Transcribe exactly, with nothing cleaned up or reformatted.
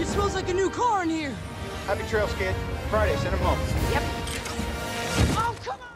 It smells like a new car in here. Happy trails, kid. Friday, send him home. Yep. Oh, come on!